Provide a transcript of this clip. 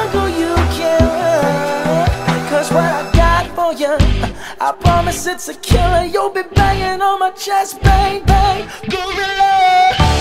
jungle you can run. Cause what I got for you, I promise it's a killer. You'll be banging on my chest, bang, bang, gorilla.